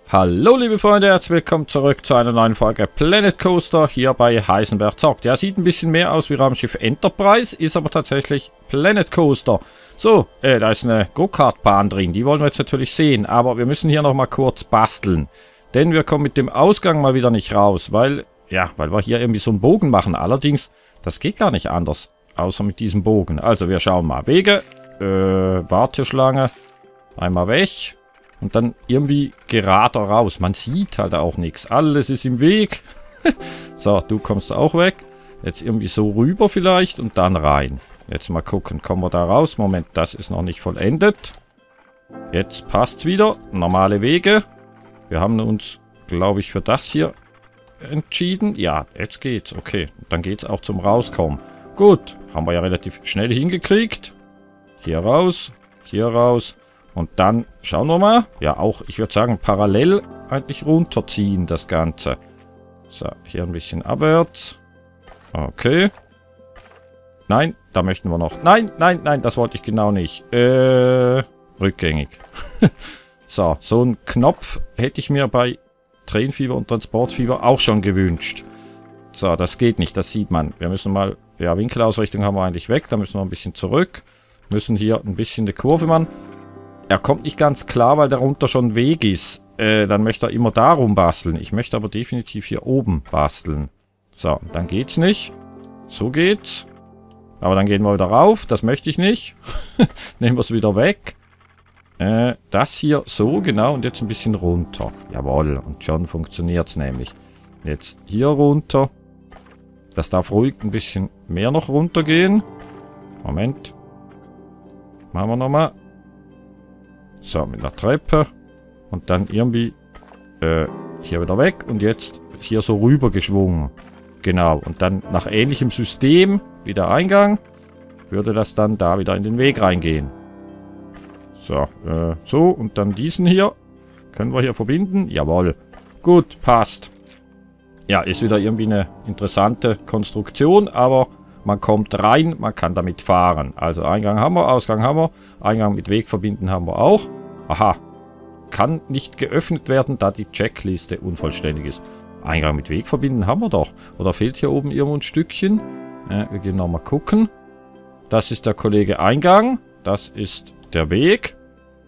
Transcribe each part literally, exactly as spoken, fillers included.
Hallo liebe Freunde, herzlich willkommen zurück zu einer neuen Folge Planet Coaster hier bei Heisenberg Zockt. Ja, sieht ein bisschen mehr aus wie Raumschiff Enterprise, ist aber tatsächlich Planet Coaster. So, äh, da ist eine Go-Kart-Bahn drin, die wollen wir jetzt natürlich sehen, aber wir müssen hier nochmal kurz basteln. Denn wir kommen mit dem Ausgang mal wieder nicht raus, weil, ja, weil wir hier irgendwie so einen Bogen machen. Allerdings, das geht gar nicht anders, außer mit diesem Bogen. Also wir schauen mal. Wege, äh, Warteschlange, einmal weg. Und dann irgendwie gerader raus. Man sieht halt auch nichts. Alles ist im Weg. So, du kommst auch weg. Jetzt irgendwie so rüber vielleicht und dann rein. Jetzt mal gucken, kommen wir da raus. Moment, das ist noch nicht vollendet. Jetzt passt's wieder. Normale Wege. Wir haben uns, glaube ich, für das hier entschieden. Ja, jetzt geht's. Okay, dann geht's auch zum Rauskommen. Gut, haben wir ja relativ schnell hingekriegt. Hier raus, hier raus. Und dann schauen wir mal. Ja, auch, ich würde sagen, parallel eigentlich runterziehen, das Ganze. So, hier ein bisschen abwärts. Okay. Nein, da möchten wir noch. Nein, nein, nein, das wollte ich genau nicht. Äh, rückgängig. So, so einen Knopf hätte ich mir bei Tränenfieber und Transportfieber auch schon gewünscht. So, das geht nicht, das sieht man. Wir müssen mal, ja, Winkelausrichtung haben wir eigentlich weg. Da müssen wir ein bisschen zurück. Müssen hier ein bisschen eine Kurve machen. Er kommt nicht ganz klar, weil darunter schon Weg ist. Äh, dann möchte er immer darum basteln. Ich möchte aber definitiv hier oben basteln. So, dann geht's nicht. So geht's. Aber dann gehen wir wieder rauf. Das möchte ich nicht. Nehmen wir es wieder weg. Äh, das hier so, genau. Und jetzt ein bisschen runter. Jawohl. Und schon funktioniert's nämlich. Jetzt hier runter. Das darf ruhig ein bisschen mehr noch runtergehen. Moment. Machen wir nochmal. So, mit einer Treppe. Und dann irgendwie äh, hier wieder weg. Und jetzt hier so rüber geschwungen. Genau. Und dann nach ähnlichem System wie der Eingang würde das dann da wieder in den Weg reingehen. So, äh, so. Und dann diesen hier. Können wir hier verbinden? Jawohl. Gut, passt. Ja, ist wieder irgendwie eine interessante Konstruktion, aber man kommt rein, man kann damit fahren. Also Eingang haben wir, Ausgang haben wir. Eingang mit Weg verbinden haben wir auch. Aha. Kann nicht geöffnet werden, da die Checkliste unvollständig ist. Eingang mit Weg verbinden haben wir doch. Oder fehlt hier oben irgendwo ein Stückchen? Ja, wir gehen nochmal gucken. Das ist der Kollege Eingang. Das ist der Weg.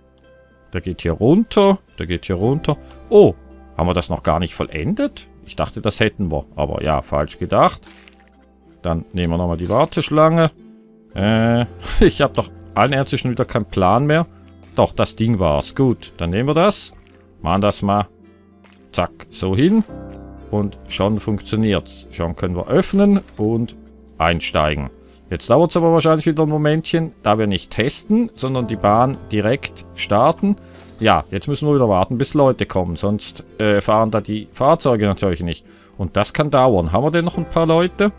Der geht hier runter. Der geht hier runter. Oh, haben wir das noch gar nicht vollendet? Ich dachte, das hätten wir. Aber ja, falsch gedacht. Dann nehmen wir nochmal die Warteschlange. Äh, ich habe doch allen Ernstes schon wieder keinen Plan mehr. Doch, das Ding war's. Gut, dann nehmen wir das. Machen das mal. Zack, so hin. Und schon funktioniert's. Schon können wir öffnen und einsteigen. Jetzt dauert es aber wahrscheinlich wieder ein Momentchen, da wir nicht testen, sondern die Bahn direkt starten. Ja, jetzt müssen wir wieder warten, bis Leute kommen. Sonst äh, fahren da die Fahrzeuge natürlich nicht. Und das kann dauern. Haben wir denn noch ein paar Leute?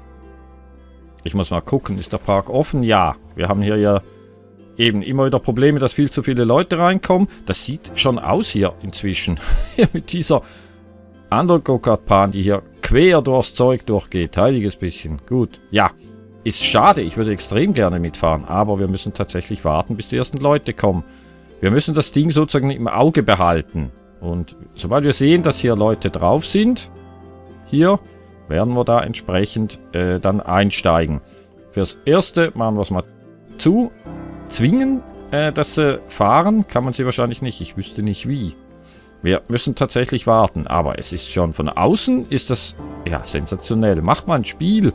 Ich muss mal gucken, ist der Park offen? Ja, wir haben hier ja eben immer wieder Probleme, dass viel zu viele Leute reinkommen. Das sieht schon aus hier inzwischen. Mit dieser anderen Go-Kart-Bahn, die hier quer durchs Zeug durchgeht. Heiliges bisschen. Gut, ja. Ist schade, ich würde extrem gerne mitfahren. Aber wir müssen tatsächlich warten, bis die ersten Leute kommen. Wir müssen das Ding sozusagen im Auge behalten. Und sobald wir sehen, dass hier Leute drauf sind, hier, werden wir da entsprechend äh, dann einsteigen. Fürs Erste machen wir es mal zu. Zwingen, äh, dass sie fahren, kann man sie wahrscheinlich nicht. Ich wüsste nicht wie. Wir müssen tatsächlich warten. Aber es ist schon von außen, ist das ja sensationell. Macht mal ein Spiel,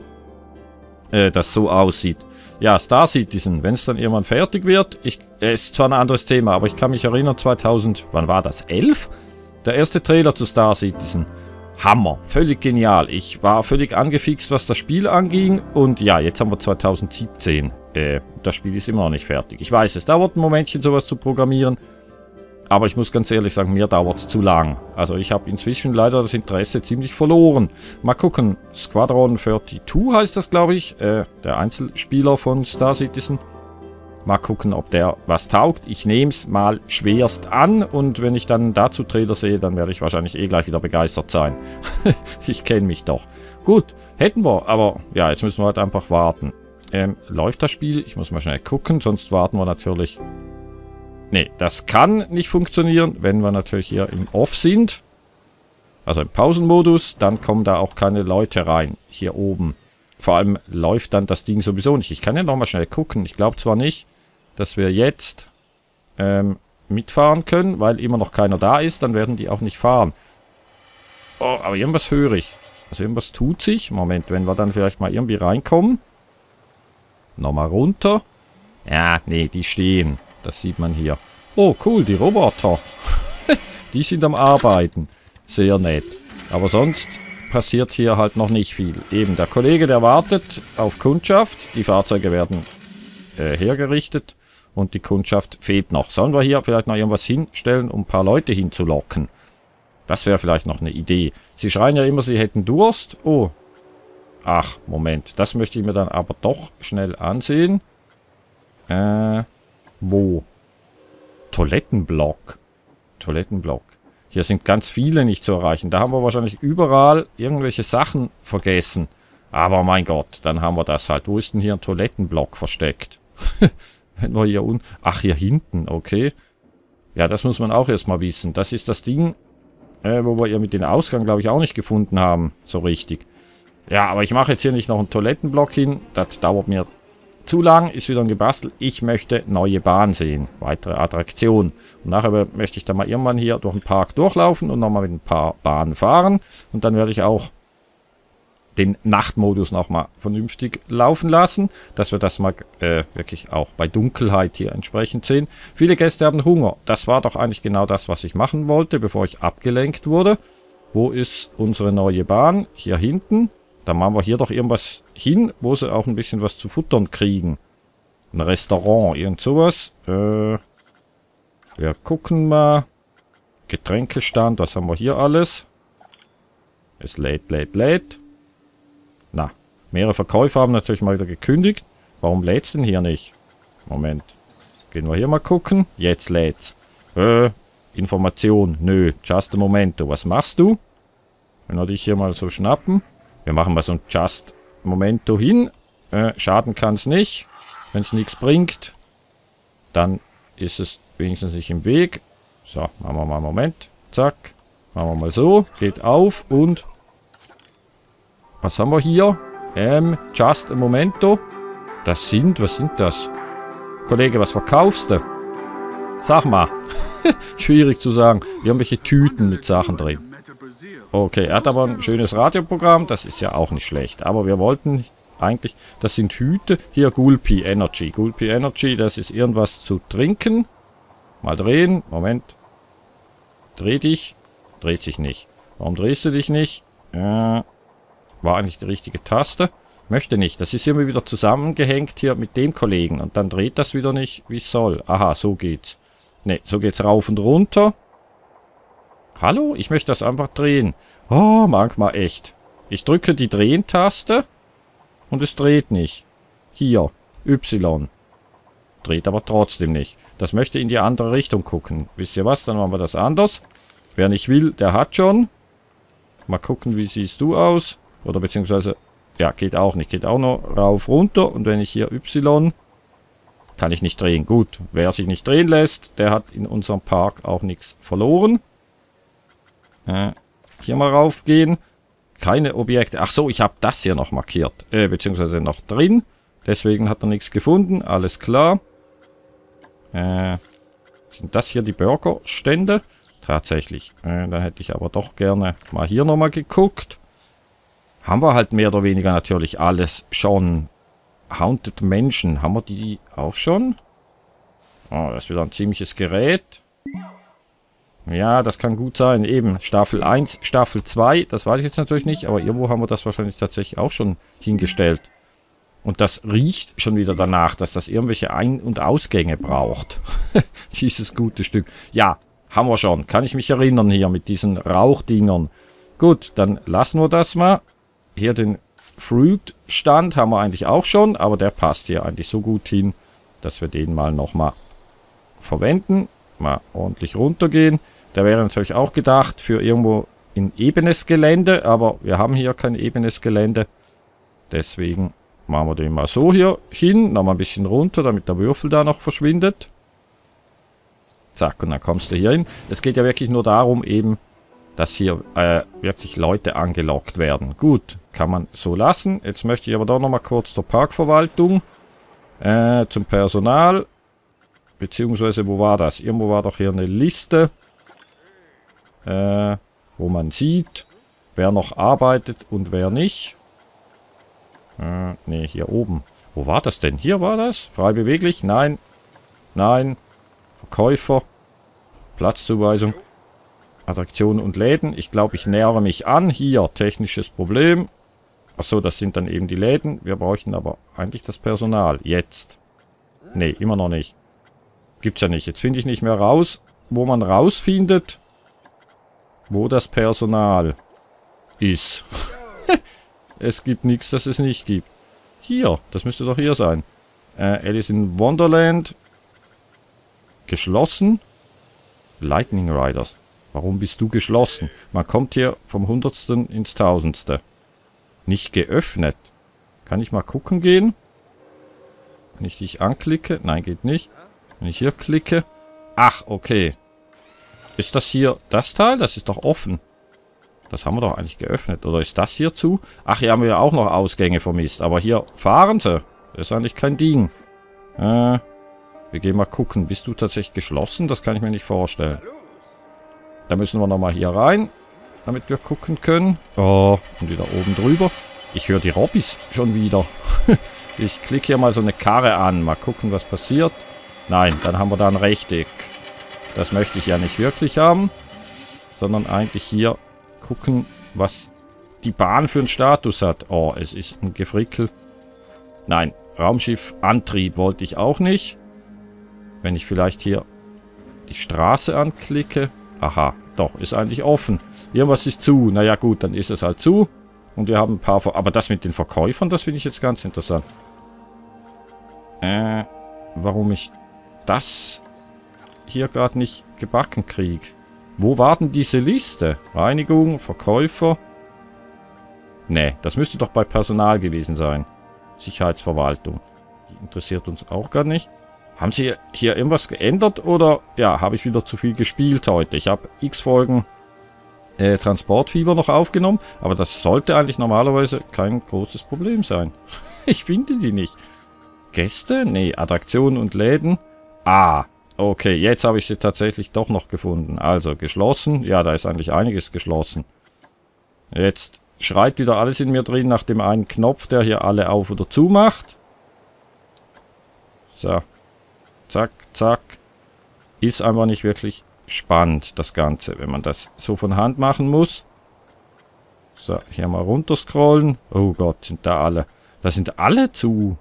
äh, das so aussieht. Ja, Star Citizen, wenn es dann irgendwann fertig wird. Ich, äh, ist zwar ein anderes Thema, aber ich kann mich erinnern, zweitausend, wann war das? elf? Der erste Trailer zu Star Citizen. Hammer, völlig genial. Ich war völlig angefixt, was das Spiel anging. Und ja, jetzt haben wir zweitausendsiebzehn. Äh, das Spiel ist immer noch nicht fertig. Ich weiß, es dauert ein Momentchen, sowas zu programmieren. Aber ich muss ganz ehrlich sagen, mir dauert es zu lang. Also ich habe inzwischen leider das Interesse ziemlich verloren. Mal gucken, Squadron zweiundvierzig heißt das, glaube ich. Äh, der Einzelspieler von Star Citizen. Mal gucken, ob der was taugt. Ich nehme es mal schwerst an. Und wenn ich dann dazu Trailer sehe, dann werde ich wahrscheinlich eh gleich wieder begeistert sein. Ich kenne mich doch. Gut, hätten wir. Aber ja, jetzt müssen wir halt einfach warten. Ähm, läuft das Spiel? Ich muss mal schnell gucken, sonst warten wir natürlich Ne, das kann nicht funktionieren, wenn wir natürlich hier im Off sind. Also im Pausenmodus, dann kommen da auch keine Leute rein, hier oben. Vor allem läuft dann das Ding sowieso nicht. Ich kann ja nochmal schnell gucken. Ich glaube zwar nicht, dass wir jetzt ähm, mitfahren können, weil immer noch keiner da ist, dann werden die auch nicht fahren. Oh, aber irgendwas höre ich. Also irgendwas tut sich. Moment, wenn wir dann vielleicht mal irgendwie reinkommen. Nochmal runter. Ja, nee, die stehen. Das sieht man hier. Oh, cool, die Roboter. Die sind am Arbeiten. Sehr nett. Aber sonst passiert hier halt noch nicht viel. Eben, der Kollege, der wartet auf Kundschaft. Die Fahrzeuge werden äh, hergerichtet. Und die Kundschaft fehlt noch. Sollen wir hier vielleicht noch irgendwas hinstellen, um ein paar Leute hinzulocken? Das wäre vielleicht noch eine Idee. Sie schreien ja immer, sie hätten Durst. Oh. Ach, Moment. Das möchte ich mir dann aber doch schnell ansehen. Äh, wo? Toilettenblock. Toilettenblock. Hier sind ganz viele nicht zu erreichen. Da haben wir wahrscheinlich überall irgendwelche Sachen vergessen. Aber mein Gott, dann haben wir das halt. Wo ist denn hier ein Toilettenblock versteckt? Wenn wir hier unten... Ach, hier hinten, okay. Ja, das muss man auch erstmal wissen. Das ist das Ding, äh, wo wir ja mit dem Ausgang, glaube ich, auch nicht gefunden haben. So richtig. Ja, aber ich mache jetzt hier nicht noch einen Toilettenblock hin. Das dauert mir zu lang. Ist wieder ein Gebastel. Ich möchte neue Bahn sehen. Weitere Attraktionen. Und nachher möchte ich dann mal irgendwann hier durch den Park durchlaufen und nochmal mit ein paar Bahnen fahren. Und dann werde ich auch den Nachtmodus nochmal vernünftig laufen lassen, dass wir das mal äh, wirklich auch bei Dunkelheit hier entsprechend sehen. Viele Gäste haben Hunger. Das war doch eigentlich genau das, was ich machen wollte, bevor ich abgelenkt wurde. Wo ist unsere neue Bahn? Hier hinten. Dann machen wir hier doch irgendwas hin, wo sie auch ein bisschen was zu futtern kriegen. Ein Restaurant, irgend sowas. Äh, wir gucken mal. Getränkestand, was haben wir hier alles? Es lädt, lädt, lädt. Na, mehrere Verkäufer haben natürlich mal wieder gekündigt. Warum lädt's denn hier nicht? Moment. Gehen wir hier mal gucken. Jetzt lädt's. Äh, Information. Nö, just a momento. Was machst du? Wenn wir dich hier mal so schnappen. Wir machen mal so ein just a momento hin. Äh, schaden kann es nicht. Wenn es nichts bringt, dann ist es wenigstens nicht im Weg. So, machen wir mal einen Moment. Zack. Machen wir mal so. Geht auf und... Was haben wir hier? Ähm, just a momento. Das sind, was sind das? Kollege, was verkaufst du? Sag mal. Schwierig zu sagen. Irgendwelche Tüten mit Sachen drin. Okay, er hat aber ein schönes Radioprogramm. Das ist ja auch nicht schlecht. Aber wir wollten eigentlich... Das sind Hüte. Hier Gulpi Energy. Gulpi Energy, das ist irgendwas zu trinken. Mal drehen. Moment. Dreh dich. Dreht sich nicht. Warum drehst du dich nicht? Äh... War eigentlich die richtige Taste. Möchte nicht. Das ist immer wieder zusammengehängt hier mit dem Kollegen. Und dann dreht das wieder nicht, wie es soll. Aha, so geht's. Ne, so geht's rauf und runter. Hallo? Ich möchte das einfach drehen. Oh, manchmal echt. Ich drücke die Drehen-Taste und es dreht nicht. Hier. Y. Dreht aber trotzdem nicht. Das möchte in die andere Richtung gucken. Wisst ihr was? Dann machen wir das anders. Wer nicht will, der hat schon. Mal gucken, wie siehst du aus? Oder beziehungsweise, ja, geht auch nicht. Geht auch noch rauf, runter. Und wenn ich hier Y, kann ich nicht drehen. Gut, wer sich nicht drehen lässt, der hat in unserem Park auch nichts verloren. Äh, hier mal raufgehen. Keine Objekte. Ach so, ich habe das hier noch markiert. Äh, beziehungsweise noch drin. Deswegen hat er nichts gefunden. Alles klar. Äh, sind das hier die Burgerstände? Tatsächlich. Äh, dann hätte ich aber doch gerne mal hier nochmal geguckt. Haben wir halt mehr oder weniger natürlich alles schon. Haunted Menschen. Haben wir die auch schon? Oh, das ist wieder ein ziemliches Gerät. Ja, das kann gut sein. Eben, Staffel eins, Staffel zwei. Das weiß ich jetzt natürlich nicht. Aber irgendwo haben wir das wahrscheinlich tatsächlich auch schon hingestellt. Und das riecht schon wieder danach, dass das irgendwelche Ein- und Ausgänge braucht. Dieses gute Stück. Ja, haben wir schon. Kann ich mich erinnern hier mit diesen Rauchdingern. Gut, dann lassen wir das mal. Hier den Fruit-Stand haben wir eigentlich auch schon, aber der passt hier eigentlich so gut hin, dass wir den mal nochmal verwenden. Mal ordentlich runtergehen. Der wäre natürlich auch gedacht für irgendwo in ebenes Gelände, aber wir haben hier kein ebenes Gelände. Deswegen machen wir den mal so hier hin, nochmal ein bisschen runter, damit der Würfel da noch verschwindet. Zack, und dann kommst du hier hin. Es geht ja wirklich nur darum eben, dass hier äh, wirklich Leute angelockt werden. Gut, kann man so lassen. Jetzt möchte ich aber doch nochmal kurz zur Parkverwaltung. Äh, zum Personal. Beziehungsweise, wo war das? Irgendwo war doch hier eine Liste. Äh, wo man sieht, wer noch arbeitet und wer nicht. Äh, ne, hier oben. Wo war das denn? Hier war das? Frei beweglich? Nein. Nein. Verkäufer. Platzzuweisung. Attraktionen und Läden. Ich glaube, ich nähere mich an. Hier, technisches Problem. Achso, das sind dann eben die Läden. Wir bräuchten aber eigentlich das Personal. Jetzt. Ne, immer noch nicht. Gibt's ja nicht. Jetzt finde ich nicht mehr raus, wo man rausfindet, wo das Personal ist. Es gibt nichts, das es nicht gibt. Hier, das müsste doch hier sein. Äh, Alice in Wonderland. Geschlossen. Lightning Riders. Warum bist du geschlossen? Man kommt hier vom Hundertsten ins Tausendste. Nicht geöffnet. Kann ich mal gucken gehen? Wenn ich dich anklicke? Nein, geht nicht. Wenn ich hier klicke. Ach, okay. Ist das hier das Teil? Das ist doch offen. Das haben wir doch eigentlich geöffnet. Oder ist das hier zu? Ach, hier haben wir ja auch noch Ausgänge vermisst. Aber hier fahren sie. Das ist eigentlich kein Ding. Äh, wir gehen mal gucken. Bist du tatsächlich geschlossen? Das kann ich mir nicht vorstellen. Da müssen wir nochmal hier rein. Damit wir gucken können. Oh, und wieder oben drüber. Ich höre die Robbys schon wieder. Ich klicke hier mal so eine Karre an. Mal gucken, was passiert. Nein, dann haben wir da ein Rechteck. Das möchte ich ja nicht wirklich haben. Sondern eigentlich hier gucken, was die Bahn für einen Status hat. Oh, es ist ein Gefrickel. Nein, Raumschiff-Antrieb wollte ich auch nicht. Wenn ich vielleicht hier die Straße anklicke. Aha, doch, ist eigentlich offen. Irgendwas ist zu. Naja gut, dann ist es halt zu. Und wir haben ein paar... Ver Aber das mit den Verkäufern, das finde ich jetzt ganz interessant. Äh, warum ich das hier gerade nicht gebacken kriege. Wo war denn diese Liste? Reinigung, Verkäufer. Ne, das müsste doch bei Personal gewesen sein. Sicherheitsverwaltung. Die interessiert uns auch gar nicht. Haben Sie hier irgendwas geändert oder... Ja, habe ich wieder zu viel gespielt heute. Ich habe x Folgen äh, Transportfieber noch aufgenommen. Aber das sollte eigentlich normalerweise kein großes Problem sein. Ich finde die nicht. Gäste? Ne, Attraktionen und Läden. Ah, okay, jetzt habe ich sie tatsächlich doch noch gefunden. Also, geschlossen. Ja, da ist eigentlich einiges geschlossen. Jetzt schreit wieder alles in mir drin nach dem einen Knopf, der hier alle auf oder zu macht. So. Zack, zack. Ist einfach nicht wirklich spannend, das Ganze, wenn man das so von Hand machen muss. So, hier mal runterscrollen. Oh Gott, sind da alle. Da sind alle zu.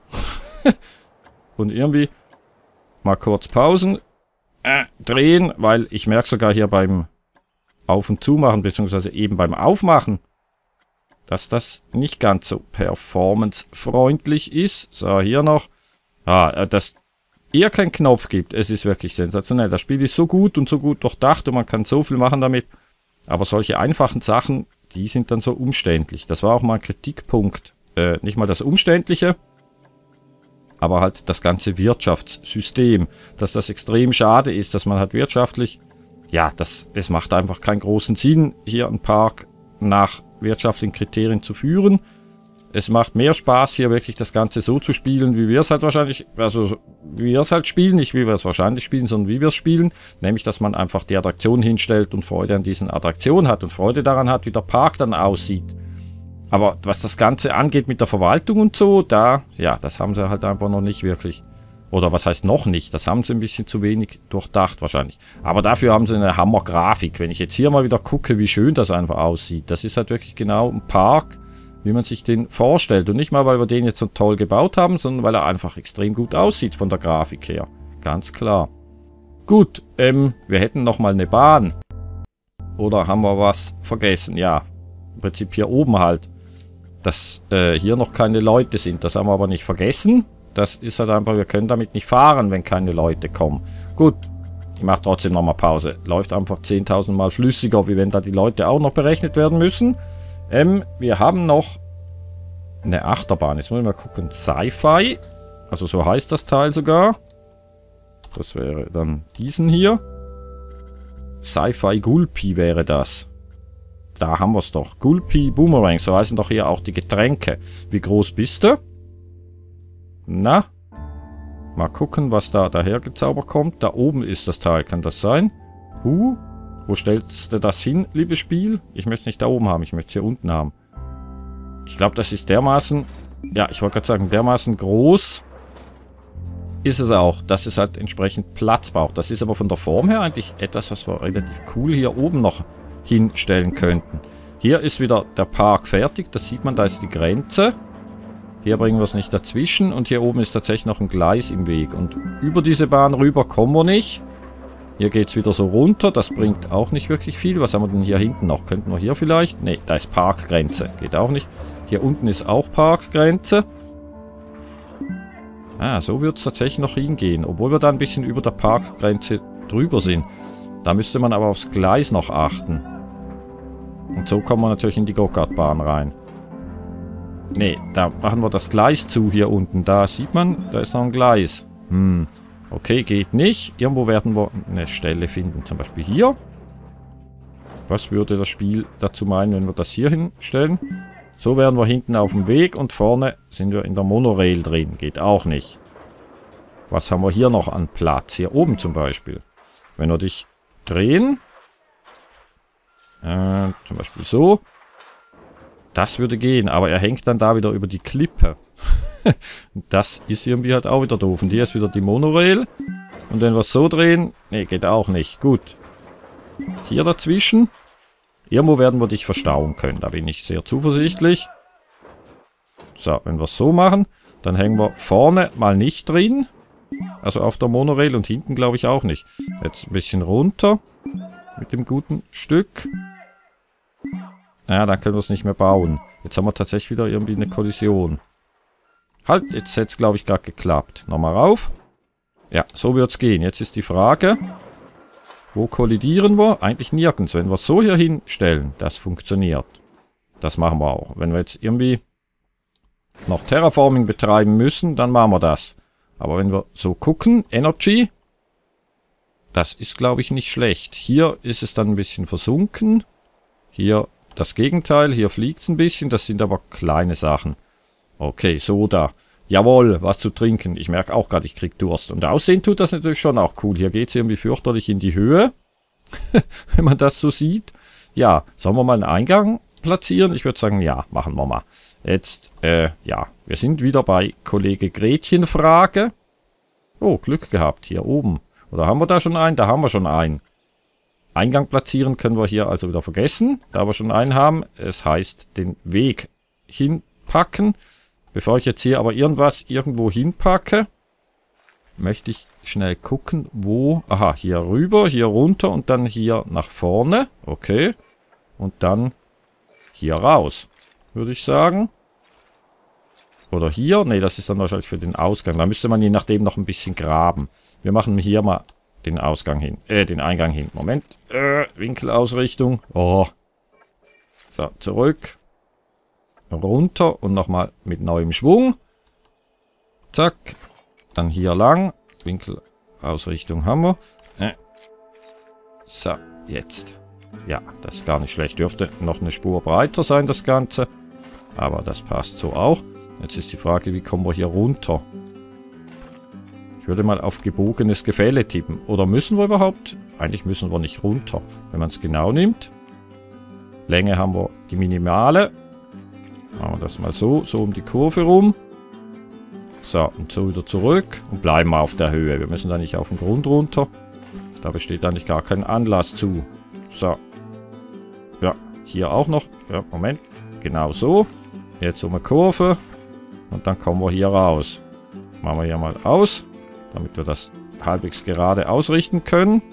Und irgendwie mal kurz Pausen. Äh, drehen, weil ich merke sogar hier beim Auf- und Zumachen, beziehungsweise eben beim Aufmachen, dass das nicht ganz so performancefreundlich ist. So, hier noch. Ah, dass ihr keinen Knopf gibt. Es ist wirklich sensationell. Das Spiel ist so gut und so gut durchdacht und man kann so viel machen damit. Aber solche einfachen Sachen, die sind dann so umständlich. Das war auch mal ein Kritikpunkt. Äh, nicht mal das Umständliche, aber halt das ganze Wirtschaftssystem. Dass das extrem schade ist, dass man halt wirtschaftlich... Ja, das, es macht einfach keinen großen Sinn, hier einen Park nach wirtschaftlichen Kriterien zu führen. Es macht mehr Spaß, hier wirklich das Ganze so zu spielen, wie wir es halt wahrscheinlich, also wie wir es halt spielen, nicht wie wir es wahrscheinlich spielen, sondern wie wir es spielen. Nämlich, dass man einfach die Attraktion hinstellt und Freude an diesen Attraktionen hat und Freude daran hat, wie der Park dann aussieht. Aber was das Ganze angeht mit der Verwaltung und so, da, ja, das haben sie halt einfach noch nicht wirklich. Oder was heißt noch nicht? Das haben sie ein bisschen zu wenig durchdacht wahrscheinlich. Aber dafür haben sie eine Hammer-Grafik. Wenn ich jetzt hier mal wieder gucke, wie schön das einfach aussieht. Das ist halt wirklich genau ein Park, wie man sich den vorstellt. Und nicht mal, weil wir den jetzt so toll gebaut haben, sondern weil er einfach extrem gut aussieht von der Grafik her. Ganz klar. Gut, ähm, wir hätten noch mal eine Bahn. Oder haben wir was vergessen? Ja, im Prinzip hier oben halt. Dass äh, hier noch keine Leute sind. Das haben wir aber nicht vergessen. Das ist halt einfach, wir können damit nicht fahren, wenn keine Leute kommen. Gut, ich mache trotzdem nochmal Pause. Läuft einfach zehntausend Mal flüssiger, wie wenn da die Leute auch noch berechnet werden müssen. Ähm, wir haben noch eine Achterbahn. Jetzt muss ich mal gucken. Sci-Fi. Also so heißt das Teil sogar. Das wäre dann diesen hier. Sci-Fi Gulpi wäre das. Da haben wir es doch. Gulpi Boomerang, so heißen doch hier auch die Getränke. Wie groß bist du? Na? Mal gucken, was da dahergezaubert kommt. Da oben ist das Teil, kann das sein? Huh? Wo stellst du das hin, liebes Spiel? Ich möchte es nicht da oben haben, ich möchte es hier unten haben. Ich glaube, das ist dermaßen... Ja, ich wollte gerade sagen, dermaßen groß ist es auch, dass es halt entsprechend Platz braucht. Das ist aber von der Form her eigentlich etwas, was wir relativ cool hier oben noch hinstellen könnten. Hier ist wieder der Park fertig, das sieht man, da ist die Grenze. Hier bringen wir es nicht dazwischen und hier oben ist tatsächlich noch ein Gleis im Weg. Und über diese Bahn rüber kommen wir nicht. Hier geht es wieder so runter, das bringt auch nicht wirklich viel. Was haben wir denn hier hinten noch? Könnten wir hier vielleicht? Ne, da ist Parkgrenze, geht auch nicht. Hier unten ist auch Parkgrenze. Ah, so wird es tatsächlich noch hingehen, obwohl wir da ein bisschen über der Parkgrenze drüber sind. Da müsste man aber aufs Gleis noch achten. Und so kommen wir natürlich in die Go-Kart-Bahn rein. Ne, da machen wir das Gleis zu hier unten. Da sieht man, da ist noch ein Gleis. Hm, okay, geht nicht. Irgendwo werden wir eine Stelle finden, zum Beispiel hier. Was würde das Spiel dazu meinen, wenn wir das hier hinstellen? So wären wir hinten auf dem Weg und vorne sind wir in der Monorail drin. Geht auch nicht. Was haben wir hier noch an Platz? Hier oben zum Beispiel. Wenn wir dich drehen. Äh, zum Beispiel so. Das würde gehen, aber er hängt dann da wieder über die Klippe. Das ist irgendwie halt auch wieder doof. Und hier ist wieder die Monorail. Und wenn wir es so drehen... Ne, geht auch nicht. Gut. Hier dazwischen... Irgendwo werden wir dich verstauen können. Da bin ich sehr zuversichtlich. So, wenn wir es so machen, dann hängen wir vorne mal nicht drin. Also auf der Monorail und hinten glaube ich auch nicht. Jetzt ein bisschen runter. Mit dem guten Stück. Ja, dann können wir es nicht mehr bauen. Jetzt haben wir tatsächlich wieder irgendwie eine Kollision. Halt, jetzt hätte es glaube ich gerade geklappt. Nochmal rauf. Ja, so wird es gehen. Jetzt ist die Frage... Wo kollidieren wir? Eigentlich nirgends. Wenn wir es so hier hinstellen, das funktioniert. Das machen wir auch. Wenn wir jetzt irgendwie noch Terraforming betreiben müssen, dann machen wir das. Aber wenn wir so gucken, Energy, das ist, glaube ich, nicht schlecht. Hier ist es dann ein bisschen versunken. Hier das Gegenteil. Hier fliegt es ein bisschen. Das sind aber kleine Sachen. Okay, Soda. Jawohl, was zu trinken. Ich merke auch gerade, ich kriege Durst. Und aussehen tut das natürlich schon auch cool. Hier geht es irgendwie fürchterlich in die Höhe. Wenn man das so sieht. Ja, sollen wir mal einen Eingang platzieren? Ich würde sagen, ja, machen wir mal. Jetzt, äh, ja. Wir sind wieder bei Kollege Gretchen Frage. Oh, Glück gehabt. Hier oben. Oder haben wir da schon einen? Da haben wir schon einen. Eingang platzieren können wir hier also wieder vergessen. Da wir schon einen haben. Es heißt, den Weg hinpacken. Bevor ich jetzt hier aber irgendwas irgendwo hinpacke, möchte ich schnell gucken, wo... Aha, hier rüber, hier runter und dann hier nach vorne. Okay. Und dann hier raus, würde ich sagen. Oder hier. Ne, das ist dann wahrscheinlich für den Ausgang. Da müsste man je nachdem noch ein bisschen graben. Wir machen hier mal den Ausgang hin. Äh, den Eingang hin. Moment. Äh, Winkelausrichtung. Oh. So, zurück. Runter und nochmal mit neuem Schwung. Zack. Dann hier lang. Winkelausrichtung haben wir. Äh. So, jetzt. Ja, das ist gar nicht schlecht. Dürfte noch eine Spur breiter sein, das Ganze. Aber das passt so auch. Jetzt ist die Frage, wie kommen wir hier runter? Ich würde mal auf gebogenes Gefälle tippen. Oder müssen wir überhaupt? Eigentlich müssen wir nicht runter. Wenn man es genau nimmt. Länge haben wir die minimale. Machen wir das mal so, so um die Kurve rum. So, und so wieder zurück. Und bleiben wir auf der Höhe. Wir müssen da nicht auf den Grund runter. Da besteht eigentlich gar kein Anlass zu. So. Ja, hier auch noch. Ja, Moment. Genau so. Jetzt um eine Kurve. Und dann kommen wir hier raus. Machen wir hier mal aus. Damit wir das halbwegs gerade ausrichten können.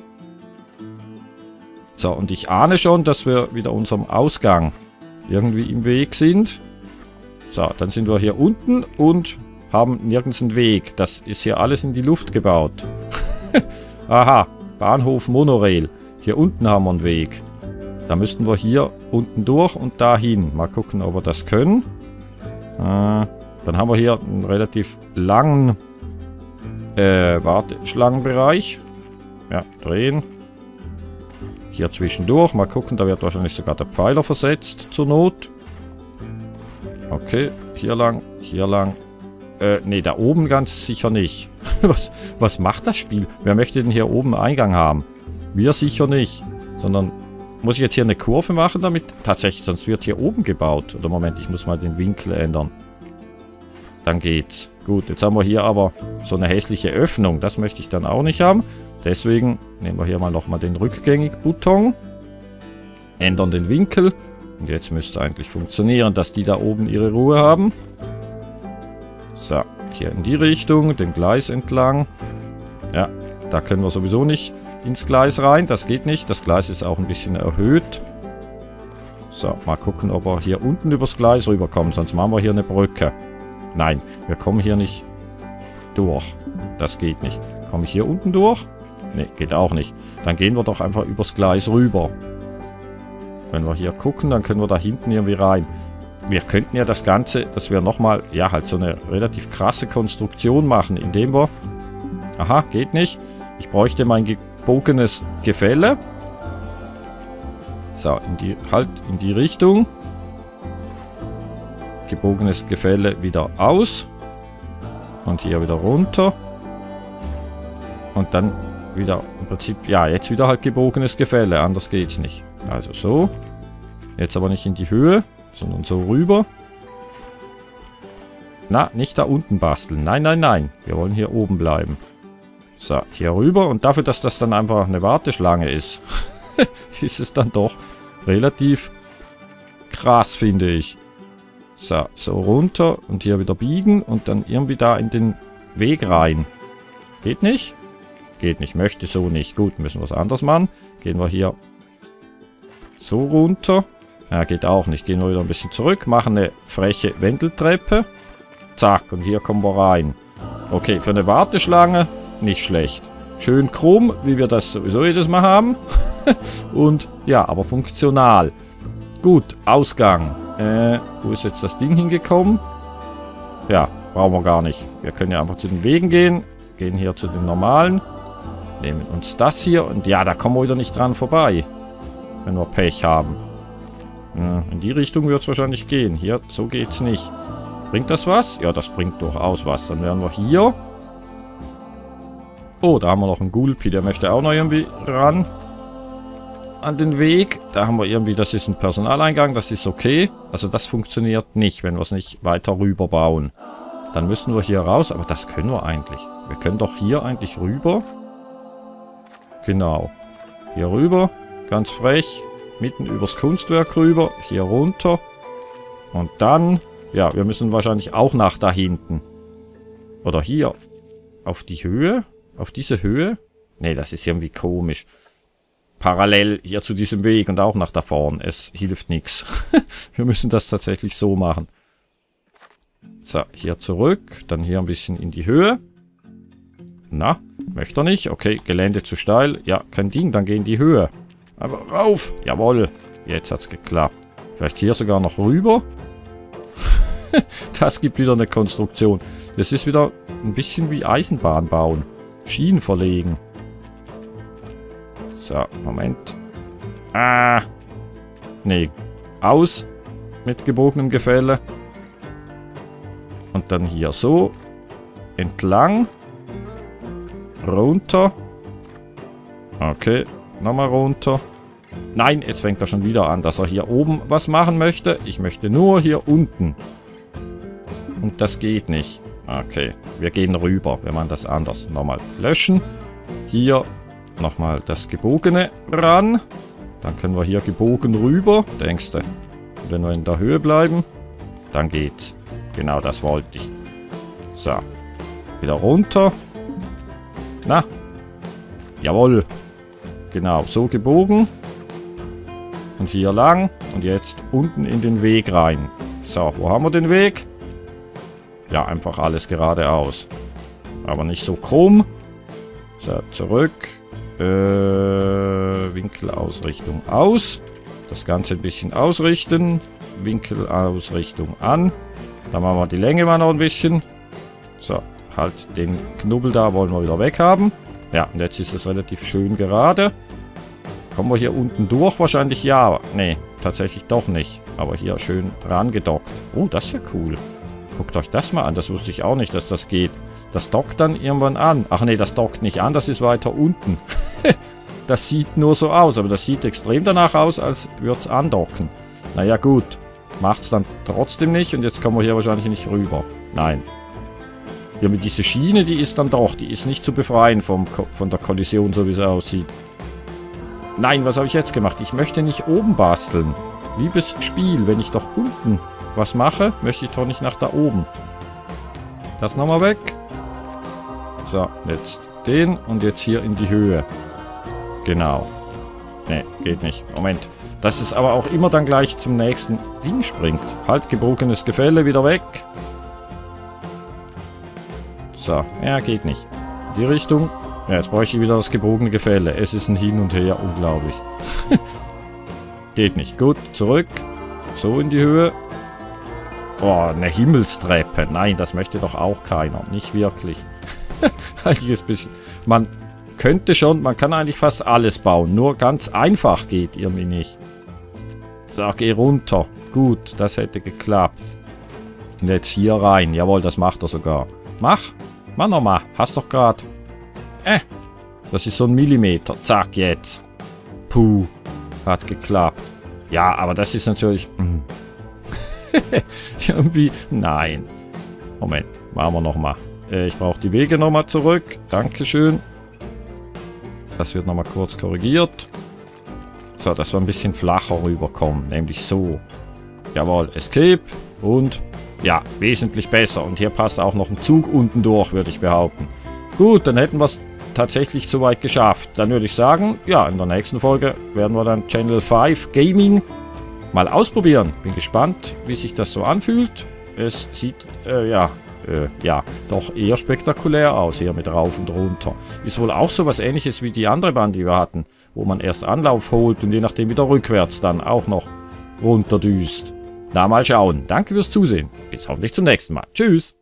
So, und ich ahne schon, dass wir wieder unserem Ausgang irgendwie im Weg sind. So, dann sind wir hier unten und haben nirgends einen Weg. Das ist hier alles in die Luft gebaut. Aha, Bahnhof Monorail. Hier unten haben wir einen Weg. Da müssten wir hier unten durch und dahin. Mal gucken, ob wir das können. Äh, dann haben wir hier einen relativ langen äh, Warteschlangenbereich. Ja, drehen. hier zwischendurch. Mal gucken, da wird wahrscheinlich sogar der Pfeiler versetzt zur Not. Okay, hier lang, hier lang. Äh, nee, da oben ganz sicher nicht. was, was macht das Spiel? Wer möchte denn hier oben Eingang haben? Wir sicher nicht. Sondern, muss ich jetzt hier eine Kurve machen damit? Tatsächlich, sonst wird hier oben gebaut. Oder Moment, ich muss mal den Winkel ändern. Dann geht's. Gut, jetzt haben wir hier aber so eine hässliche Öffnung. Das möchte ich dann auch nicht haben. Deswegen nehmen wir hier mal nochmal den Rückgängig-Button. Ändern den Winkel. Und jetzt müsste eigentlich funktionieren, dass die da oben ihre Ruhe haben. So, hier in die Richtung, den Gleis entlang. Ja, da können wir sowieso nicht ins Gleis rein. Das geht nicht. Das Gleis ist auch ein bisschen erhöht. So, mal gucken, ob wir hier unten übers Gleis rüberkommen. Sonst machen wir hier eine Brücke. Nein, wir kommen hier nicht durch. Das geht nicht. Komme ich hier unten durch? Ne, geht auch nicht. Dann gehen wir doch einfach übers Gleis rüber. Wenn wir hier gucken, dann können wir da hinten irgendwie rein. Wir könnten ja das Ganze, dass wir nochmal, ja, halt so eine relativ krasse Konstruktion machen, indem wir... Aha, geht nicht. Ich bräuchte mein gebogenes Gefälle. So, in die, halt in die Richtung. Gebogenes Gefälle wieder aus. Und hier wieder runter. Und dann wieder im Prinzip, ja, jetzt wieder halt gebogenes Gefälle. Anders geht's nicht. Also so. Jetzt aber nicht in die Höhe, sondern so rüber. Na, nicht da unten basteln. Nein, nein, nein. Wir wollen hier oben bleiben. So, hier rüber. Und dafür, dass das dann einfach eine Warteschlange ist, ist es dann doch relativ krass, finde ich. So, so runter und hier wieder biegen und dann irgendwie da in den Weg rein. Geht nicht? Geht nicht. Möchte so nicht. Gut, müssen wir was anderes machen. Gehen wir hier so runter. Ja, geht auch nicht. Gehen wir wieder ein bisschen zurück. Machen eine freche Wendeltreppe. Zack, und hier kommen wir rein. Okay, für eine Warteschlange nicht schlecht. Schön krumm, wie wir das sowieso jedes Mal haben. Und ja, aber funktional. Gut, Ausgang. Äh, wo ist jetzt das Ding hingekommen? Ja, brauchen wir gar nicht. Wir können ja einfach zu den Wegen gehen. Gehen hier zu den normalen. Nehmen uns das hier. Und ja, da kommen wir wieder nicht dran vorbei. Wenn wir Pech haben. Ja, in die Richtung wird es wahrscheinlich gehen. Hier, so geht's nicht. Bringt das was? Ja, das bringt durchaus was. Dann wären wir hier. Oh, da haben wir noch einen Gulpi. Der möchte auch noch irgendwie ran. An den Weg. Da haben wir irgendwie, das ist ein Personaleingang. Das ist okay. Also das funktioniert nicht, wenn wir es nicht weiter rüber bauen. Dann müssen wir hier raus. Aber das können wir eigentlich. Wir können doch hier eigentlich rüber. Genau. Hier rüber. Ganz frech. Mitten übers Kunstwerk rüber. Hier runter. Und dann... Ja, wir müssen wahrscheinlich auch nach da hinten. Oder hier. Auf die Höhe? Auf diese Höhe? Nee, das ist irgendwie komisch. Parallel hier zu diesem Weg und auch nach da vorne. Es hilft nichts. Wir müssen das tatsächlich so machen. So, hier zurück. Dann hier ein bisschen in die Höhe. Na, möchte er nicht? Okay, Gelände zu steil. Ja, kein Ding, dann geh in die Höhe. Aber rauf! Jawohl. Jetzt hat's geklappt. Vielleicht hier sogar noch rüber. Das gibt wieder eine Konstruktion. Das ist wieder ein bisschen wie Eisenbahn bauen. Schienen verlegen. So, Moment. Ah. Nee. Aus. Mit gebogenem Gefälle. Und dann hier so. Entlang. Runter. Okay. Nochmal runter. Nein, jetzt fängt er schon wieder an, dass er hier oben was machen möchte. Ich möchte nur hier unten. Und das geht nicht. Okay, wir gehen rüber. Wir machen das anders. Nochmal löschen. Hier nochmal das Gebogene ran. Dann können wir hier gebogen rüber. Denkst du? Wenn wir in der Höhe bleiben, dann geht's. Genau, das wollte ich. So. Wieder runter. Na. Jawohl. Genau, so gebogen. Und hier lang. Und jetzt unten in den Weg rein. So, wo haben wir den Weg? Ja, einfach alles geradeaus. Aber nicht so krumm. So, zurück. Äh, Winkelausrichtung aus. Das Ganze ein bisschen ausrichten. Winkelausrichtung an. Dann machen wir die Länge mal noch ein bisschen. So, halt den Knubbel da wollen wir wieder weg haben. Ja, und jetzt ist es relativ schön gerade. Kommen wir hier unten durch? Wahrscheinlich ja. Nee, tatsächlich doch nicht. Aber hier schön rangedockt. Oh, das ist ja cool. Guckt euch das mal an. Das wusste ich auch nicht, dass das geht. Das dockt dann irgendwann an. Ach nee, das dockt nicht an. Das ist weiter unten. Das sieht nur so aus. Aber das sieht extrem danach aus, als würde es andocken. Naja, gut. Macht es dann trotzdem nicht. Und jetzt kommen wir hier wahrscheinlich nicht rüber. Nein. Ja, mit dieser Schiene, die ist dann doch. Die ist nicht zu befreien vom Ko von der Kollision, so wie sie aussieht. Nein, was habe ich jetzt gemacht? Ich möchte nicht oben basteln. Liebes Spiel, wenn ich doch unten was mache, möchte ich doch nicht nach da oben. Das nochmal weg. So, jetzt den und jetzt hier in die Höhe. Genau. Ne, geht nicht. Moment. Dass es aber auch immer dann gleich zum nächsten Ding springt. Halt, gebrochenes Gefälle, wieder weg. So, ja, geht nicht. In die Richtung. Ja, jetzt brauche ich wieder das gebogene Gefälle. Es ist ein Hin und Her, unglaublich. Geht nicht. Gut, zurück. So in die Höhe. Oh, eine Himmelstreppe. Nein, das möchte doch auch keiner. Nicht wirklich. Eigentlich ist ein bisschen... Man könnte schon, man kann eigentlich fast alles bauen. Nur ganz einfach geht irgendwie nicht. So, geh runter. Gut, das hätte geklappt. Und jetzt hier rein. Jawohl, das macht er sogar. Mach. Mach nochmal. Hast doch gerade... Äh, das ist so ein Millimeter. Zack, jetzt. Puh, hat geklappt. Ja, aber das ist natürlich... Mh. Irgendwie... Nein. Moment, machen wir nochmal. Äh, ich brauche die Wege nochmal zurück. Dankeschön. Das wird nochmal kurz korrigiert. So, dass wir ein bisschen flacher rüberkommen. Nämlich so. Jawohl, Escape. Und... Ja, wesentlich besser. Und hier passt auch noch ein Zug unten durch, würde ich behaupten. Gut, dann hätten wir es tatsächlich soweit geschafft. Dann würde ich sagen, ja, in der nächsten Folge werden wir dann Channel fünf Gaming mal ausprobieren. Bin gespannt, wie sich das so anfühlt. Es sieht, äh, ja, äh, ja, doch eher spektakulär aus hier mit rauf und runter. Ist wohl auch so was Ähnliches wie die andere Bahn, die wir hatten, wo man erst Anlauf holt und je nachdem wieder rückwärts dann auch noch runterdüst. Na, mal schauen. Danke fürs Zusehen. Bis hoffentlich zum nächsten Mal. Tschüss.